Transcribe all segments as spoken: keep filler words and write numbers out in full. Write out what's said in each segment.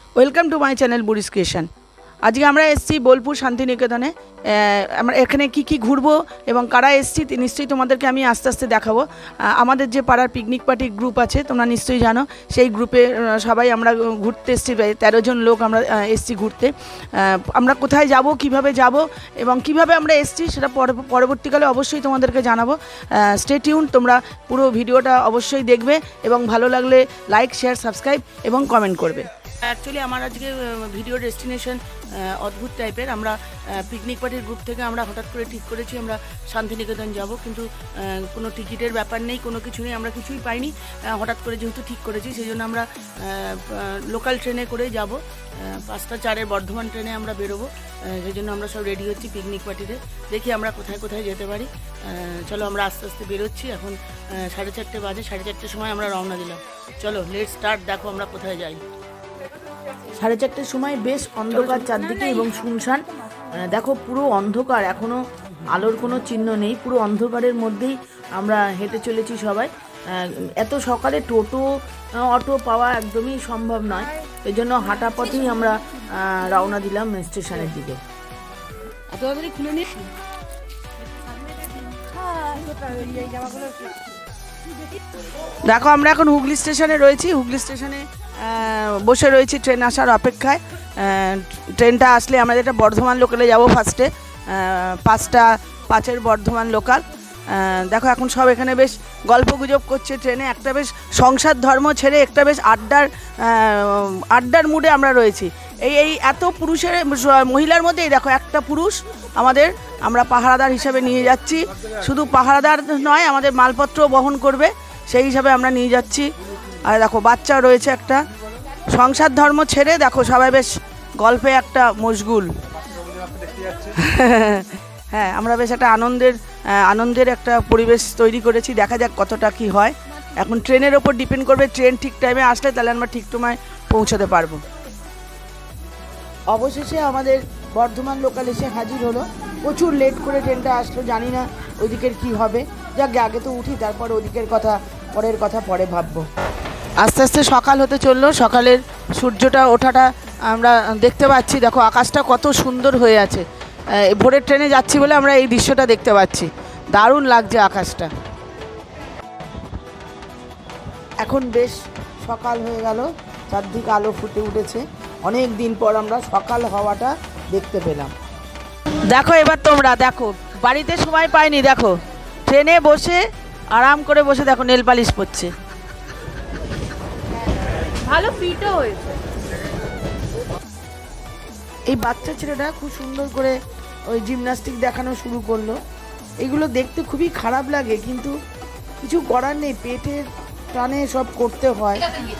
Welcome to my channel বুড়িস creation. আজকে আমরা এসেছি বোলপুর শান্তিনিকেতনে। আমরা এখানে কি কি ঘুরবো এবং কারা এসেছি নিশ্চয়ই তোমাদেরকে আমি আস্তে আস্তে দেখাবো। আমাদের যে পাড়ার পিকনিক পার্টি গ্রুপ আছে তোমরা নিশ্চয়ই জানো, সেই গ্রুপে সবাই আমরা ঘুরতে এসেছি, তেরো জন লোক আমরা এসেছি ঘুরতে। আমরা কোথায় যাব, কিভাবে যাব এবং কিভাবে আমরা এসেছি সেটা পরবর্তীকালে অবশ্যই তোমাদেরকে জানাবো। স্টে টিউন, তোমরা পুরো ভিডিওটা অবশ্যই দেখবে এবং ভালো লাগলে লাইক, শেয়ার, সাবস্ক্রাইব এবং কমেন্ট করবে। অ্যাকচুয়ালি আমার আজকে ভিডিও ডেস্টিনেশন অদ্ভুত টাইপের। আমরা পিকনিক পার্টির গ্রুপ থেকে আমরা হঠাৎ করে ঠিক করেছি আমরা শান্তিনিকেতন যাব, কিন্তু কোনো টিকিটের ব্যাপার নেই, কোনো কিছু নেই, আমরা কিছুই পাইনি। হঠাৎ করে যেহেতু ঠিক করেছি সেই জন্য আমরা লোকাল ট্রেনে করে যাব। পাঁচটা চারের বর্ধমান ট্রেনে আমরা বেরোবো, সেই জন্য আমরা সব রেডি হচ্ছি পিকনিক পার্টিতে। দেখি আমরা কোথায় কোথায় যেতে পারি। চলো আমরা আস্তে আস্তে বেরোচ্ছি। এখন সাড়ে চারটে বাজে, সাড়ে চারটের সময় আমরা রওনা দিলাম। চলো লেট স্টার্ট, দেখো আমরা কোথায় যাই। সাড়ে চারটের সময় বেশ অন্ধকার চারদিকে এবং শুনশান। দেখো পুরো অন্ধকার, এখনো আলোর কোনো চিহ্ন নেই, পুরো অন্ধকারের মধ্যেই আমরা হেঁটে চলেছি সবাই। এত সকালে টোটো অটো পাওয়া একদমই সম্ভব নয়, এই জন্য হাঁটা পথেই আমরা রওনা দিলাম স্টেশনের দিকে। খুলে নিস। দেখো আমরা এখন হুগলি স্টেশনে রয়েছি। হুগলি স্টেশনে বসে রয়েছি ট্রেন আসার অপেক্ষায়। ট্রেনটা আসলে আমরা যেটা বর্ধমান লোকালে যাব ফার্স্টে, পাঁচটা পাঁচের বর্ধমান লোকাল। দেখো এখন সব এখানে বেশ গল্প গুজব করছে ট্রেনে। একটা বেশ সংসার ধর্ম ছেড়ে একটা বেশ আড্ডার আড্ডার মুডে আমরা রয়েছি। এই এই এত পুরুষের মহিলার মধ্যেই দেখো একটা পুরুষ আমাদের আমরা পাহারাদার হিসাবে নিয়ে যাচ্ছি। শুধু পাহারাদার নয়, আমাদের মালপত্র বহন করবে, সেই হিসাবে আমরা নিয়ে যাচ্ছি। আর দেখো বাচ্চা রয়েছে একটা। সংসার ধর্ম ছেড়ে দেখো সবাই বেশ গল্পে একটা মশগুল। হ্যাঁ, আমরা বেশ একটা আনন্দের আনন্দের একটা পরিবেশ তৈরি করেছি। দেখা যাক কতটা কি হয়। এখন ট্রেনের ওপর ডিপেন্ড করবে, ট্রেন ঠিক টাইমে আসলে তাহলে আমরা ঠিক সময় পৌঁছাতে পারবো। অবশেষে আমাদের বর্ধমান লোকাল এসে হাজির হলো। প্রচুর লেট করে ট্রেনটা আসলো, জানি না ওইদিকের কি হবে। যাক আগে তো উঠি, তারপর ওদিকের কথা পরের কথা পরে ভাববো। আস্তে আস্তে সকাল হতে চললো। সকালের সূর্যটা ওঠাটা আমরা দেখতে পাচ্ছি। দেখো আকাশটা কত সুন্দর হয়ে আছে। ভোরের ট্রেনে যাচ্ছি বলে আমরা এই দৃশ্যটা দেখতে পাচ্ছি। দারুণ লাগছে আকাশটা। এখন বেশ সকাল হয়ে গেল, চারদিকে আলো ফুটে উঠেছে। অনেক দিন পর আমরা সকাল হওয়াটা দেখতে পেলাম। দেখো এবার তোমরা দেখো, বাড়িতে সময় পাইনি, দেখো ট্রেনে বসে আরাম করে বসে দেখো নেল পালিশ পরছে। ভালো ফিটও হয়েছে। এই বাচ্চা ছেলেটা খুব সুন্দর করে ওই জিমন্যাস্টিক দেখানো শুরু করলো। এগুলো দেখতে খুবই খারাপ লাগে, কিন্তু কিছু করার নেই, পেটের টানে সব করতে হয়।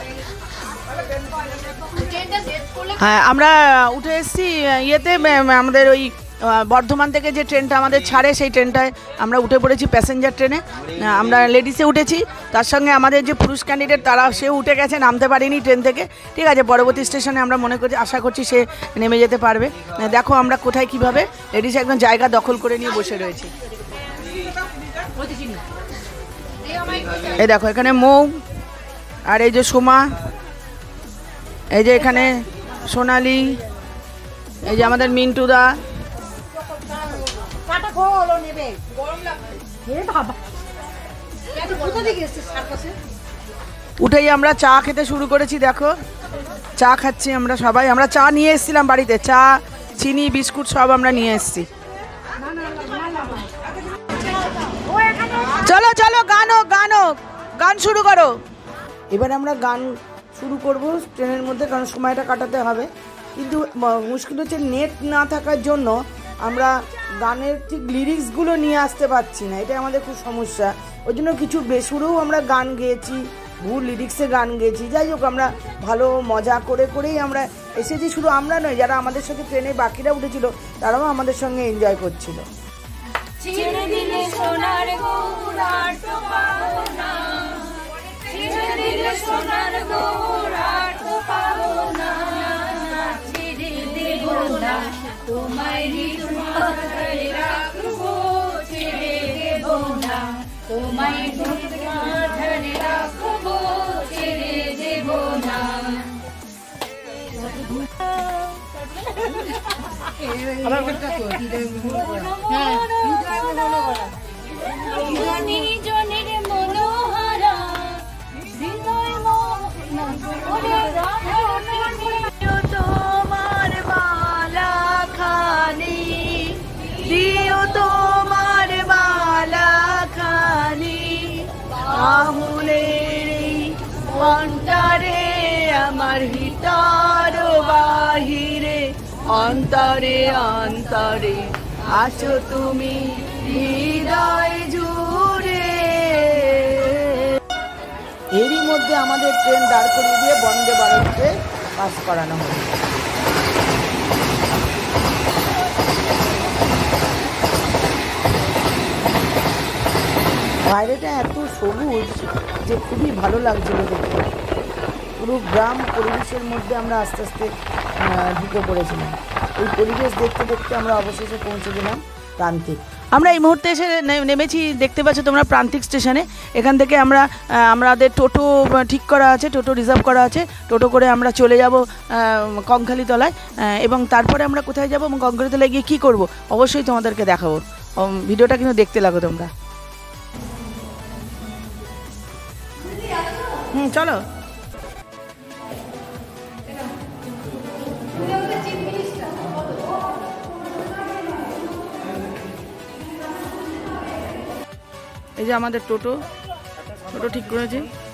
হ্যাঁ, আমরা উঠে এসেছি ইয়েতে, আমাদের ওই বর্ধমান থেকে যে ট্রেনটা আমাদের ছাড়ে সেই ট্রেনটায় আমরা উঠে পড়েছি, প্যাসেঞ্জার ট্রেনে। আমরা লেডিসে উঠেছি, তার সঙ্গে আমাদের যে পুরুষ ক্যান্ডিডেট তারা সেও উঠে গেছে, নামতে পারিনি ট্রেন থেকে। ঠিক আছে, পরবর্তী স্টেশনে আমরা মনে করছি আশা করছি সে নেমে যেতে পারবে। দেখো আমরা কোথায় কিভাবে লেডিস একদম জায়গা দখল করে নিয়ে বসে রয়েছি। এই দেখো এখানে মৌ, আর এই যে সোমা, এই যে এখানে সোনালি, এই যে আমাদের মিন্টুদা। উঠেই আমরা চা খেতে শুরু করেছি। দেখো চা খাচ্ছি আমরা সবাই। আমরা চা নিয়ে এসেছিলাম বাড়িতে, চা, চিনি, বিস্কুট সব আমরা নিয়ে এসেছি। চলো চলো গান হোক, গান হোক, গান শুরু করো। এবার আমরা গান শুরু করব ট্রেনের মধ্যে, কারণ সময়টা কাটাতে হবে। কিন্তু মুশকিল হচ্ছে নেট না থাকার জন্য আমরা গানের ঠিক লিরিক্সগুলো নিয়ে আসতে পারছি না, এটা আমাদের খুব সমস্যা। ওই জন্য কিছু বেসুরেও আমরা গান গেয়েছি, ভুল লিরিক্সে গান গেয়েছি। যাই হোক, আমরা ভালো মজা করে করেই আমরা এসেছি। শুধু আমরা নয়, যারা আমাদের সাথে ট্রেনে বাকিরা উঠেছিল তারাও আমাদের সঙ্গে এনজয় করছিল। তোমার বালা খানি দিও তোমার বালা খানি আহুলের অন্তরে আমার হিতার বাহিরে অন্তরে অন্তরে আসো তুমি হৃদয় জুড়ে। এরই মধ্যে আমাদের ট্রেন দাঁড় করিয়ে দিয়ে বন্দে ভারতকে পাস করানো হবে। বাইরেটা এত সবুজ যে খুবই ভালো লাগছিল দেখতে। পুরো গ্রাম পরিবেশের মধ্যে আমরা আস্তে আস্তে ঢুকে পড়েছিলাম। এই পরিবেশ দেখতে দেখতে আমরা অবশেষে পৌঁছে গেলাম প্রান্তিক। আমরা এই মুহূর্তে এসে নেমেছি, দেখতে পাচ্ছ তোমরা প্রান্তিক স্টেশনে। এখান থেকে আমরা আমাদের টোটো ঠিক করা আছে, টোটো রিজার্ভ করা আছে। টোটো করে আমরা চলে যাব কঙ্কালীতলায় এবং তারপরে আমরা কোথায় যাব এবং কঙ্কালীতলায় গিয়ে কী করব অবশ্যই তোমাদেরকে দেখাবো। ভিডিওটা কিন্তু দেখতে লাগো তোমরা। হুম চলো। এই যে আমাদের টোটো টোটো ঠিক করেছে।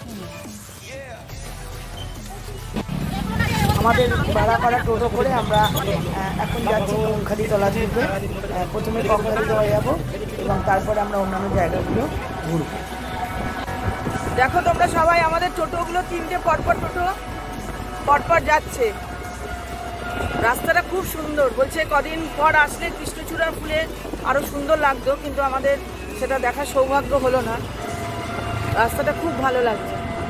আমাদের ভাড়া করা টোটো করে আমরা এখন যাচ্ছি কঙ্কালীতলা থেকে। প্রথমে কঙ্কালীতলা যাব এবং তারপরে আমরা অন্যান্য জায়গাগুলো ঘুরব। দেখো তোমরা সবাই, আমাদের টোটোগুলো তিনটে পরপর টোটো পরপর যাচ্ছে। রাস্তাটা খুব সুন্দর। বলছে কদিন পর আসলে কৃষ্ণচূড়া ফুলে আরও সুন্দর লাগতো, কিন্তু আমাদের সেটা দেখার সৌভাগ্য হলো না। রাস্তাটা খুব ভালো লাগছে।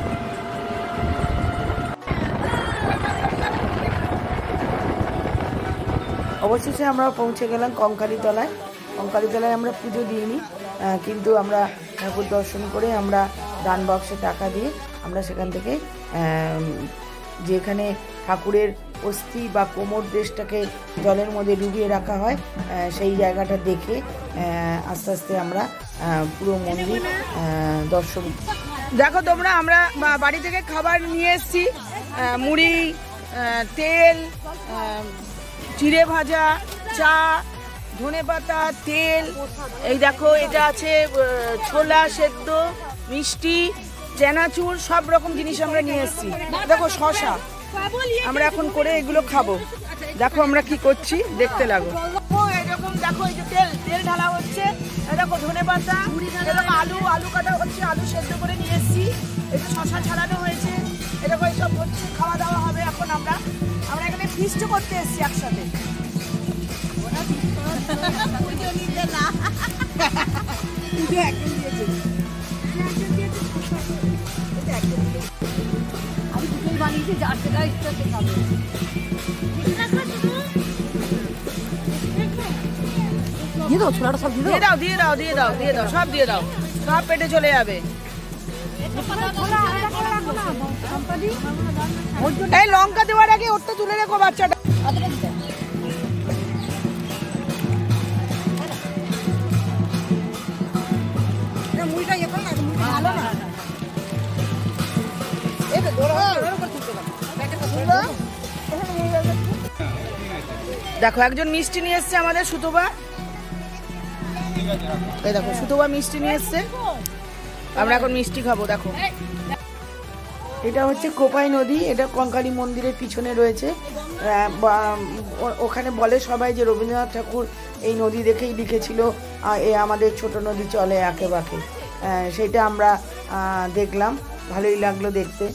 অবশেষে আমরা পৌঁছে গেলাম কঙ্কালীতলায়। কঙ্কালীতলায় আমরা পুজো দিইনি, কিন্তু আমরা ঠাকুর দর্শন করে আমরা দান বক্সে টাকা দিয়ে আমরা সেখান থেকে যেখানে ঠাকুরের অস্থি বা কোমর দেশটাকে জলের মধ্যে ডুবিয়ে রাখা হয় সেই জায়গাটা দেখে আস্তে আস্তে আমরা পুরো মন্দির দর্শন। দেখো তোমরা, আমরা বাড়ি থেকে খাবার নিয়ে এসেছি, মুড়ি, তেল, চিড়ে ভাজা, চা, ধনেপাতা, তেল, এই দেখো এটা আছে ছোলা সেদ্ধ, মিষ্টি, চানাচুর, সব রকম জিনিস আমরা নিয়ে এসেছি। দেখো শশা, আমরা এখন করে এগুলো খাবো। দেখো আমরা কি করছি, দেখতে লাগো। এরকম দেখো, এই যে তেল তেল ঢালা হচ্ছে, দেখো ধনেপাতা, এরকম আলু আলু কাটা হচ্ছে, আলু সেদ্ধ করে নিয়ে এসেছি, একটু শশা ছাড়ানো হয়েছে, এরকম এইসব হচ্ছে, খাওয়া দাওয়া হবে। এখন আমরা আমরা এখানে ফিস্ট করতে এসেছি একসাথে। বানিয়েছি যার যেটা ইচ্ছা সে খাবে। দিয়ে দাও ছোলাটা, সব দিয়ে দাও, দিয়ে দাও দিয়ে দাও দিয়ে দাও সব দিয়ে দাও, সব পেটে চলে যাবে। এই লঙ্কা দেওয়ার আগে ওরটা তুলে রেখো বাচ্চাটা। মুড়িটা ইয়ে করো না, ভালো না। দেখো একজন মিষ্টি নিয়ে এসছে আমাদের, সুতোবা। এই দেখো সুতোবা মিষ্টি নিয়ে এসছে, আমরা এখন মিষ্টি খাবো। দেখো এটা হচ্ছে কোপাই নদী, এটা কঙ্কালী মন্দিরের পিছনে রয়েছে। ওখানে বলে সবাই যে রবীন্দ্রনাথ ঠাকুর এই নদী দেখেই লিখেছিল এ আমাদের ছোট নদী চলে আঁকে বাঁকে। সেটা আমরা দেখলাম, ভালোই লাগলো দেখতে।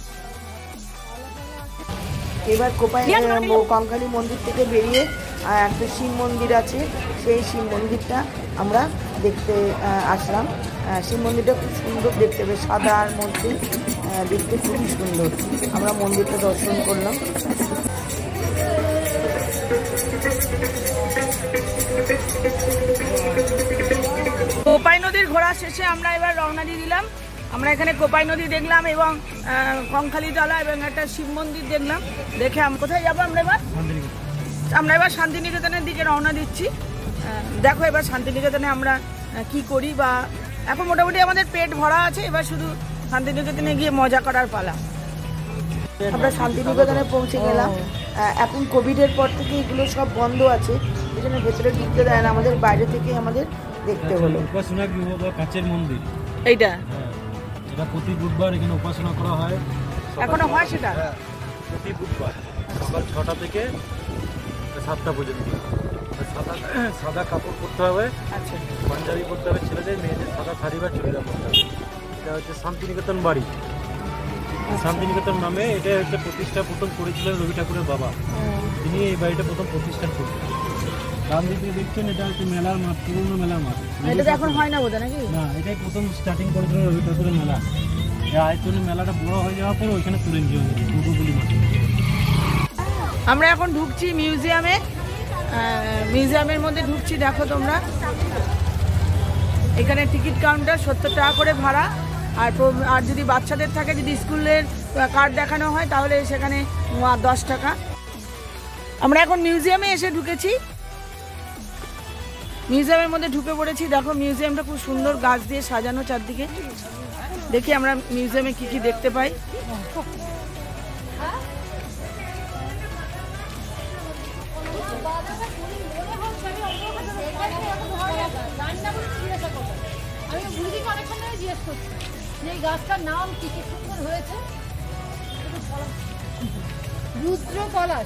এবার কোপাই কঙ্কালী মন্দির থেকে বেরিয়ে একটা শিব মন্দির আছে, সেই শিব মন্দিরটা আমরা দেখতে আসলাম। শিব মন্দিরটা খুব সুন্দর দেখতে, বেশ সাদার মধ্যে দেখতে খুবই সুন্দর। আমরা মন্দিরটা দর্শন করলাম। কোপাই নদীর ঘোরা শেষে আমরা এবার রওনা দিয়ে দিলাম। আমরা এখানে কোপাই নদী দেখলাম এবং কঙ্কালীতলা এবং একটা শিব মন্দির দেখলাম। দেখে কোথায় যাবো আমরা এবার? আমরা এবার শান্তিনিকেতনের দিকে রওনা দিচ্ছি। দেখো এবার শান্তিনিকেতনে আমরা কি করি, বা এখন মোটামুটি আমাদের পেট ভরা আছে, এবার শুধু শান্তিনিকেতনে গিয়ে মজা করার পালা। আমরা শান্তিনিকেতনে পৌঁছে গেলাম। এখন কোভিডের পর থেকে এগুলো সব বন্ধ আছে, এই জন্য ভেতরে ঢুকতে দেয় না, আমাদের বাইরে থেকে আমাদের দেখতে হলো। উপাসনা গৃহ বা কাচের মন্দির এইটা, এটা প্রতি বুধবার এখানে উপাসনা করা হয়। এখনো হয় সেটা? প্রতি বুধবার সকাল ছটা থেকে সাতটা পর্যন্ত। সাদা সাদা কাপড় পরতে হবে, আচ্ছা, পাঞ্জাবি পরতে হবে ছেলেদের, মেয়েদের সাদা শাড়ি বা চুড়িদার পরতে হবে। এটা হচ্ছে শান্তিনিকেতন বাড়ি। শান্তিনিকেতন নামে এটা হচ্ছে প্রতিষ্ঠা প্রথম করেছিলেন রবি ঠাকুরের বাবা, তিনি এই বাড়িটা প্রথম প্রতিষ্ঠা করেছিলেন। ডান দিকে দেখছেন এটা হচ্ছে মেলার মাঠ, পুরনো মেলার মাঠ। এটা তো এখন হয় না বোধহয়, নাকি? না, এটাই প্রথম স্টার্টিং করেছিলেন রবি ঠাকুরের মেলা। এই আয়তনে মেলাটা বড় হয়ে যাওয়ার পর ওইখানে তুলে নিয়ে যাবে দুটোগুলি মাঠে। আমরা এখন ঢুকছি মিউজিয়ামে, মিউজিয়ামের মধ্যে ঢুকছি। দেখো তোমরা, এখানে টিকিট কাউন্টার সত্তর টাকা করে ভাড়া, আর আর যদি বাচ্চাদের থাকে, যদি স্কুলের কার্ড দেখানো হয় তাহলে সেখানে দশ টাকা। আমরা এখন মিউজিয়ামে এসে ঢুকেছি, মিউজিয়ামের মধ্যে ঢুকে পড়েছি। দেখো মিউজিয়ামটা খুব সুন্দর, গাছ দিয়ে সাজানো চারদিকে। দেখি আমরা মিউজিয়ামে কি কি দেখতে পাই। গাছটার নাম কি কি সুন্দর হয়েছে, রুদ্র পলাশ।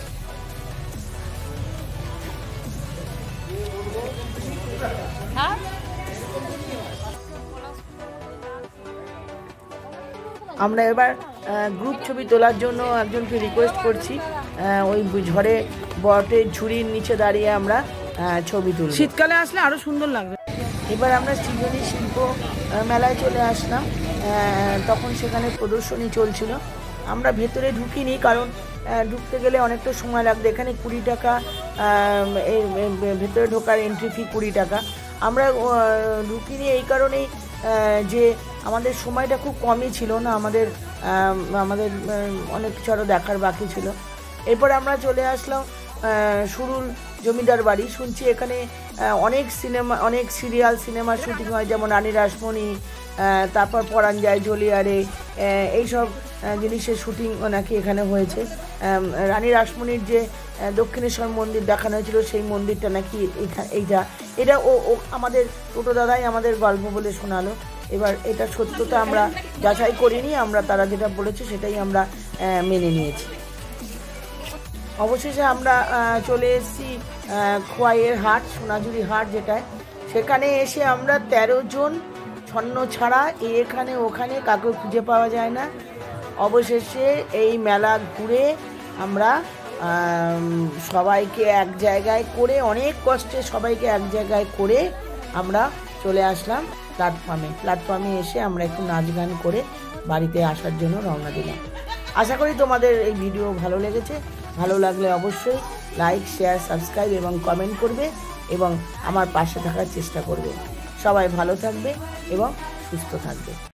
আমরা এবার গ্রুপ ছবি তোলার জন্য একজনকে রিকোয়েস্ট করছি, ওই ঝড়ে বটের ঝুড়ির নিচে দাঁড়িয়ে আমরা ছবি তুলি। শীতকালে আসলে আরো সুন্দর লাগবে। এবার আমরা সৃজনী শিল্প মেলায় চলে আসলাম, তখন সেখানে প্রদর্শনী চলছিল। আমরা ভেতরে ঢুকিনি, কারণ ঢুকতে গেলে অনেকটা সময় লাগবে। এখানে কুড়ি টাকা, এই ভেতরে ঢোকার এন্ট্রি ফি কুড়ি টাকা। আমরা ঢুকিনি এই কারণেই যে আমাদের সময়টা খুব কমই ছিল না, আমাদের আমাদের অনেক কিছু আরও দেখার বাকি ছিল। এরপর আমরা চলে আসলাম সুরুল জমিদার বাড়ি। শুনছি এখানে অনেক সিনেমা, অনেক সিরিয়াল সিনেমার শুটিং হয়, যেমন রানী রাসমণি, তারপর পরাণ যায় ঝলিয়ারে, এইসব জিনিসের শুটিং নাকি এখানে হয়েছে। রানী রাসমণির যে দক্ষিণেশ্বর মন্দির দেখানো হয়েছিল, সেই মন্দিরটা নাকি এইটা এটা ও আমাদের টোটো দাদাই আমাদের গল্প বলে শোনালো। এবার এটা সত্যতা আমরা যাচাই করিনি, আমরা তারা যেটা বলেছে সেটাই আমরা মেনে নিয়েছি। অবশেষে আমরা চলে এসেছি খোয়াইয়ের হাট, সোনাঝুরি হাট যেটায়। সেখানে এসে আমরা তেরো জন ছন্ন ছাড়া এখানে ওখানে কাউকে খুঁজে পাওয়া যায় না। অবশেষে এই মেলা ঘুরে আমরা সবাইকে এক জায়গায় করে, অনেক কষ্টে সবাইকে এক জায়গায় করে আমরা চলে আসলাম প্ল্যাটফর্মে। প্ল্যাটফর্মে এসে আমরা একটু নাচ গান করে বাড়িতে আসার জন্য রওনা দিলাম। আশা করি তোমাদের এই ভিডিও ভালো লেগেছে। ভালো লাগলে অবশ্যই লাইক, শেয়ার, সাবস্ক্রাইব এবং কমেন্ট করবে এবং আমার পাশে থাকার চেষ্টা করবে। সবাই ভালো থাকবে এবং সুস্থ থাকবে।